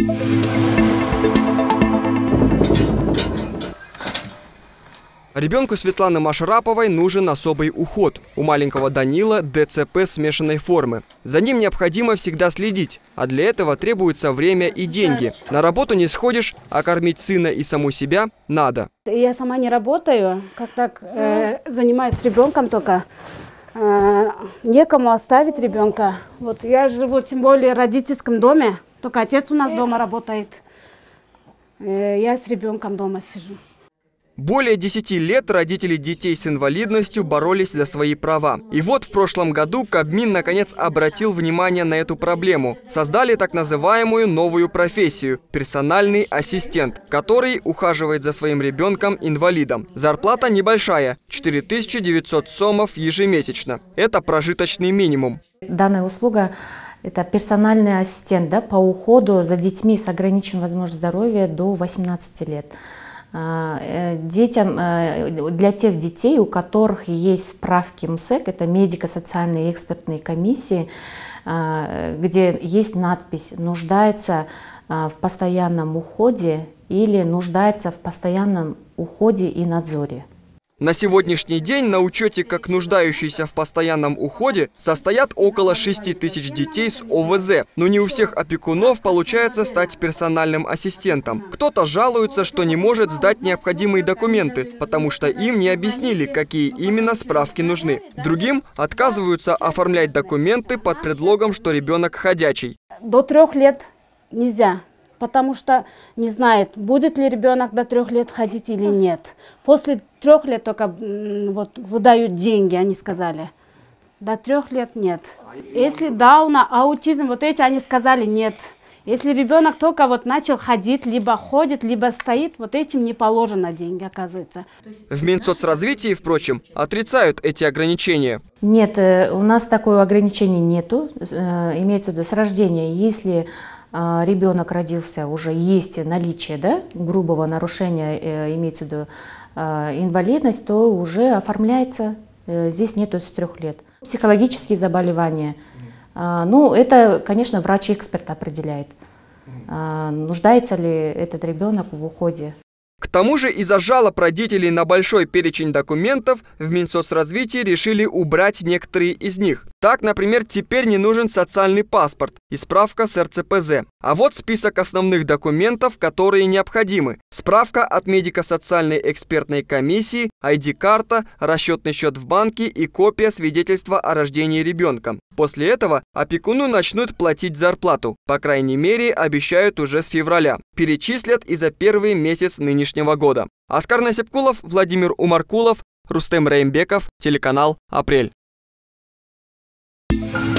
Ребенку Светланы Машараповой нужен особый уход. У маленького Данила ДЦП смешанной формы. За ним необходимо всегда следить, а для этого требуется время и деньги. На работу не сходишь, а кормить сына и саму себя надо. Я сама не работаю, занимаюсь ребенком только. Некому оставить ребенка. Вот я живу тем более в родительском доме, только отец у нас дома работает. Я с ребенком дома сижу. Более 10 лет родители детей с инвалидностью боролись за свои права. И вот в прошлом году Кабмин наконец обратил внимание на эту проблему. Создали так называемую новую профессию – персональный ассистент, который ухаживает за своим ребенком-инвалидом. Зарплата небольшая – 4900 сомов ежемесячно. Это прожиточный минимум. Данная услуга – это персональный ассистент, по уходу за детьми с ограниченной возможностью здоровья до 18 лет. Детям, для тех детей, у которых есть справки МСЭК, это медико-социальные экспертные комиссии, где есть надпись «нуждается в постоянном уходе» или «нуждается в постоянном уходе и надзоре». На сегодняшний день на учете как нуждающиеся в постоянном уходе состоят около 6000 детей с ОВЗ. Но не у всех опекунов получается стать персональным ассистентом. Кто-то жалуется, что не может сдать необходимые документы, потому что им не объяснили, какие именно справки нужны. Другим отказываются оформлять документы под предлогом, что ребенок ходячий. До 3 лет нельзя. Потому что не знает, будет ли ребенок до 3 лет ходить или нет. После 3 лет только выдают деньги, они сказали. До 3 лет нет. Если Дауна, аутизм, эти они сказали нет. Если ребенок только начал ходить, либо ходит, либо стоит, этим не положено деньги, оказывается. В Минсоцразвитии, впрочем, отрицают эти ограничения. Нет, у нас такого ограничения нету. Имеется в виду с рождения, если ребенок родился, уже есть наличие грубого нарушения, имеется в виду инвалидность, то уже оформляется, здесь нету с 3 лет. Психологические заболевания, это, конечно, врач-эксперт определяет, нуждается ли этот ребенок в уходе. К тому же из-за жалоб родителей на большой перечень документов в Минсоцразвитии решили убрать некоторые из них. Так, например, теперь не нужен социальный паспорт и справка с РЦПЗ. А вот список основных документов, которые необходимы. Справка от медико-социальной экспертной комиссии, ID-карта, расчетный счет в банке и копия свидетельства о рождении ребенка. После этого опекуну начнут платить зарплату. По крайней мере, обещают уже с февраля. Перечислят и за первый месяц нынешнего года. Оскар Насипкулов, Владимир Умаркулов, Рустем Раимбеков, телеканал «Апрель».